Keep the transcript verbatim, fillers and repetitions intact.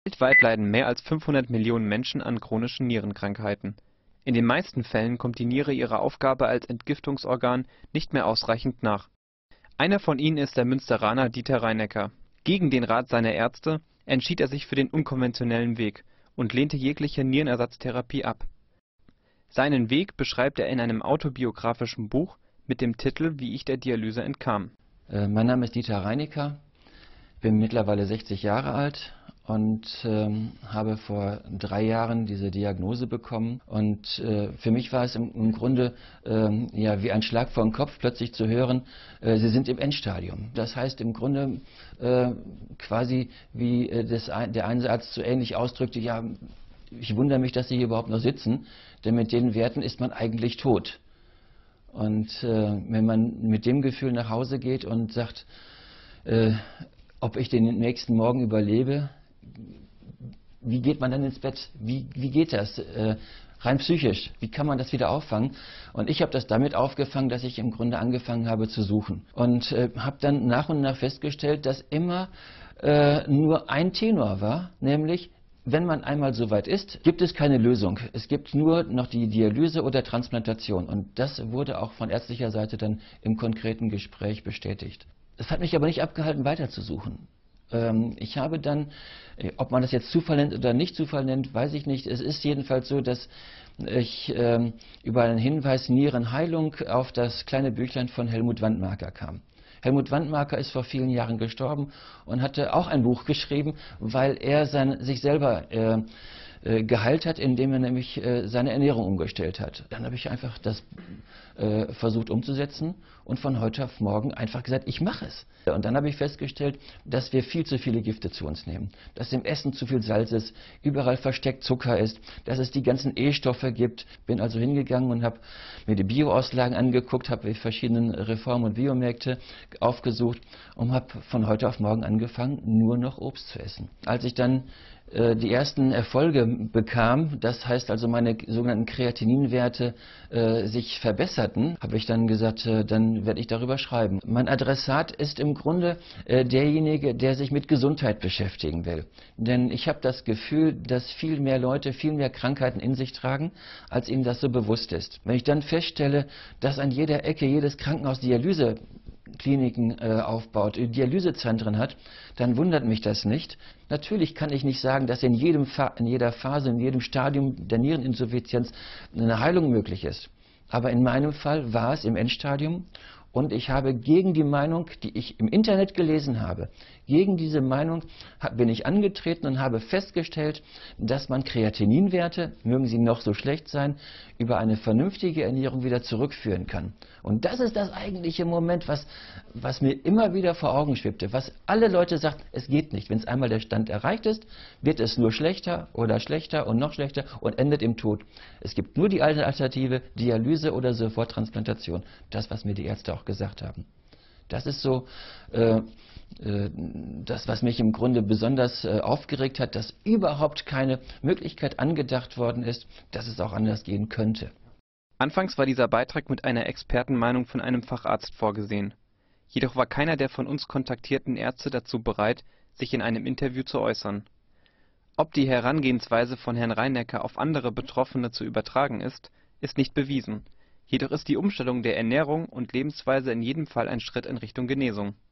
Weltweit leiden mehr als fünfhundert Millionen Menschen an chronischen Nierenkrankheiten. In den meisten Fällen kommt die Niere ihrer Aufgabe als Entgiftungsorgan nicht mehr ausreichend nach. Einer von ihnen ist der Münsteraner Dieter Reinecker. Gegen den Rat seiner Ärzte entschied er sich für den unkonventionellen Weg und lehnte jegliche Nierenersatztherapie ab. Seinen Weg beschreibt er in einem autobiografischen Buch mit dem Titel Wie ich der Dialyse entkam. Äh, mein Name ist Dieter Reinecker, bin mittlerweile sechzig Jahre alt und ähm, habe vor drei Jahren diese Diagnose bekommen. Und äh, für mich war es im, im Grunde ähm, ja, wie ein Schlag vor den Kopf, plötzlich zu hören, äh, Sie sind im Endstadium. Das heißt im Grunde äh, quasi, wie äh, das ein, der eine Arzt so ähnlich ausdrückte, ja, ich wundere mich, dass Sie hier überhaupt noch sitzen, denn mit den Werten ist man eigentlich tot. Und äh, wenn man mit dem Gefühl nach Hause geht und sagt, äh, ob ich den nächsten Morgen überlebe, wie geht man dann ins Bett? Wie, wie geht das? Äh, rein psychisch, wie kann man das wieder auffangen? Und ich habe das damit aufgefangen, dass ich im Grunde angefangen habe zu suchen. Und äh, habe dann nach und nach festgestellt, dass immer äh, nur ein Tenor war, nämlich, wenn man einmal so weit ist, gibt es keine Lösung. Es gibt nur noch die Dialyse oder Transplantation. Und das wurde auch von ärztlicher Seite dann im konkreten Gespräch bestätigt. Es hat mich aber nicht abgehalten, weiterzusuchen. Ähm, ich habe dann, ob man das jetzt Zufall nennt oder nicht Zufall nennt, weiß ich nicht. Es ist jedenfalls so, dass ich ähm, über einen Hinweis Nierenheilung auf das kleine Büchlein von Helmut Wandmarker kam. Helmut Wandmarker ist vor vielen Jahren gestorben und hatte auch ein Buch geschrieben, weil er sein, sich selber äh, äh, geheilt hat, indem er nämlich äh, seine Ernährung umgestellt hat. Dann habe ich einfach das äh, versucht umzusetzen und von heute auf morgen einfach gesagt, ich mache es. Und dann habe ich festgestellt, dass wir viel zu viele Gifte zu uns nehmen, dass im Essen zu viel Salz ist, überall versteckt Zucker ist, dass es die ganzen E-Stoffe gibt. Bin also hingegangen und habe mir die Bioauslagen angeguckt, habe verschiedene Reform- und Biomärkte aufgesucht und habe von heute auf morgen angefangen, nur noch Obst zu essen. Als ich dann äh, die ersten Erfolge bekam, das heißt also meine sogenannten Kreatininwerte äh, sich verbesserten, habe ich dann gesagt, äh, dann werde ich darüber schreiben. Mein Adressat ist im Grunde äh, derjenige, der sich mit Gesundheit beschäftigen will. Denn ich habe das Gefühl, dass viel mehr Leute viel mehr Krankheiten in sich tragen, als ihnen das so bewusst ist. Wenn ich dann feststelle, dass an jeder Ecke jedes Krankenhaus Dialyse Kliniken äh, aufbaut, Dialysezentren hat, dann wundert mich das nicht. Natürlich kann ich nicht sagen, dass in, jedem Fa in jeder Phase, in jedem Stadium der Niereninsuffizienz eine Heilung möglich ist. Aber in meinem Fall war es im Endstadium und ich habe gegen die Meinung, die ich im Internet gelesen habe, gegen diese Meinung bin ich angetreten und habe festgestellt, dass man Kreatininwerte, mögen sie noch so schlecht sein, über eine vernünftige Ernährung wieder zurückführen kann. Und das ist das eigentliche Moment, was, was mir immer wieder vor Augen schwebte, was alle Leute sagen, es geht nicht. Wenn es einmal der Stand erreicht ist, wird es nur schlechter oder schlechter und noch schlechter und endet im Tod. Es gibt nur die Alternative, Dialyse oder Soforttransplantation. Das, was mir die Ärzte auch gesagt haben. Das ist so äh, äh, das, was mich im Grunde besonders äh, aufgeregt hat, dass überhaupt keine Möglichkeit angedacht worden ist, dass es auch anders gehen könnte. Anfangs war dieser Beitrag mit einer Expertenmeinung von einem Facharzt vorgesehen. Jedoch war keiner der von uns kontaktierten Ärzte dazu bereit, sich in einem Interview zu äußern. Ob die Herangehensweise von Herrn Reinecker auf andere Betroffene zu übertragen ist, ist nicht bewiesen. Jedoch ist die Umstellung der Ernährung und Lebensweise in jedem Fall ein Schritt in Richtung Genesung.